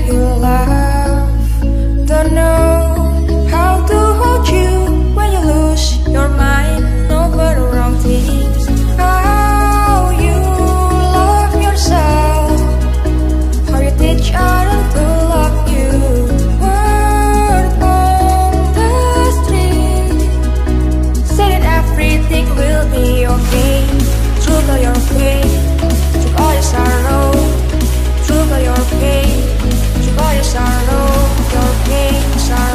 you love. Don't know how to hold you when you lose your mind over the wrong things. How you love yourself, how you teach others to love you. Word on the street, saying everything will be okay. Through all your pain, through all your sorrow, through all your pain, through all your sorrow, your pain, sorrow.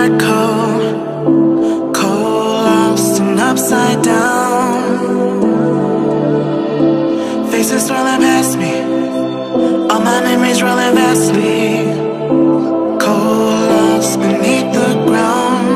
heart cold, cold, lost and upside down. Faces swirling past me, all my memories rolling vastly. Cold, lost beneath the ground.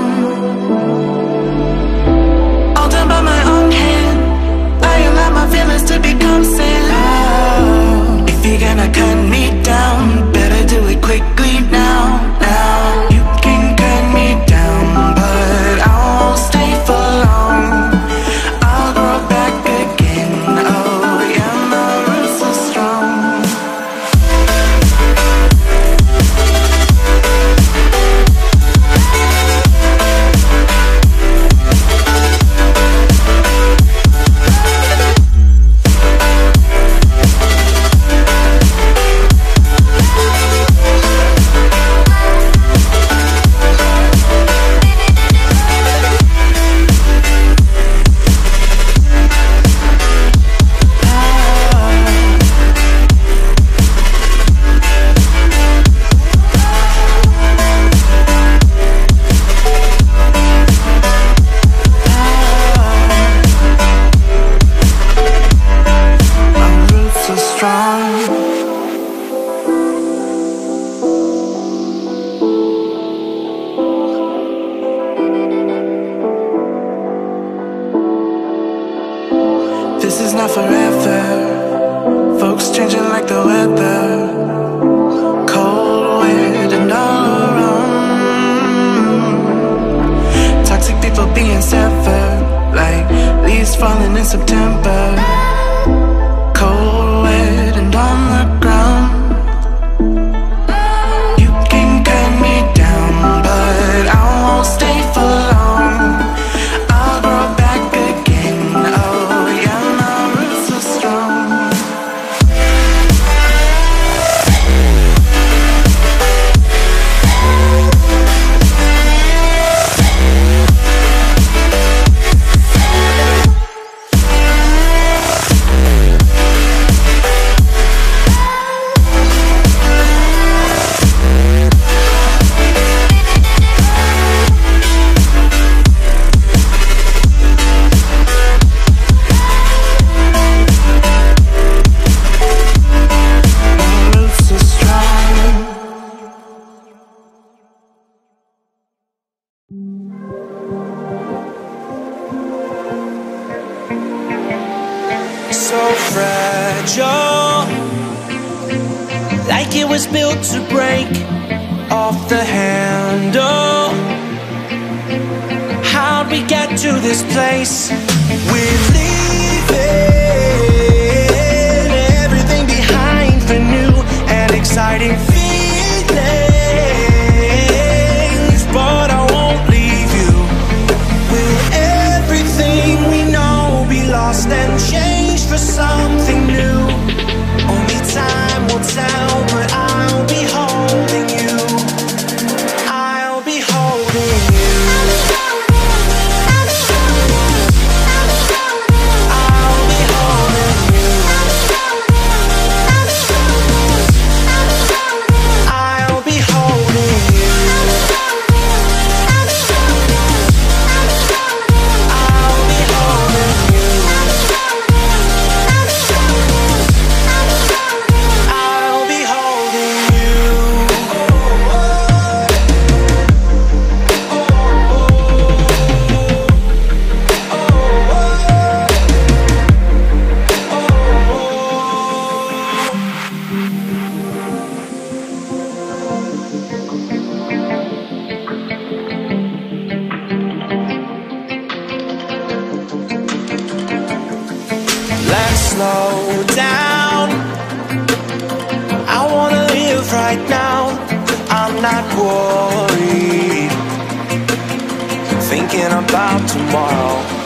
All done by my own hand, I allow my feelings to become sand. If you're gonna cut me down, better do it quickly now, now. You can cut me down, but I won't stay for long. I'll grow back again, oh yeah, my roots are strong. This is not forever. Folks changing like the weather. Cold, wet, and all around. Toxic people being severed, like leaves falling in September. Cold, wet, and on the ground. You can cut me down, but I won't stay for long. I'll grow back again, oh yeah, my roots are strong. So fragile, like it was built to break off the handle. How'd we get to this place? We're leaving everything behind for new and exciting feelings, but I won't leave you. Will everything we know be lost and changed for something new? Only time will tell, but I'll be holding you. I'll be holding you. I'll be holding you. I'll be holding you. I'll be holding you. I'll be holding you. Let's slow down. I wanna live right now. I'm not worried, thinking about tomorrow.